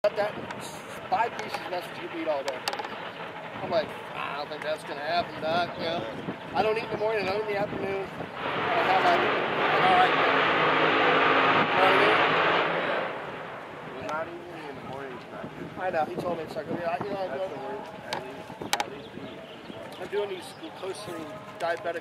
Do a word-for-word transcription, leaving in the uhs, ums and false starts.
Got that five pieces that's what you eat all day. I'm like, I don't think that's gonna happen, Doc. You know, I don't eat in the morning, I don't eat in the afternoon. I have my, I'm all right. You know what I mean? You're not eating in the morning. I know. He told me it's like, you know, I, you know, That's the worst. At least, at least eat. I'm doing these glucose-free diabetic.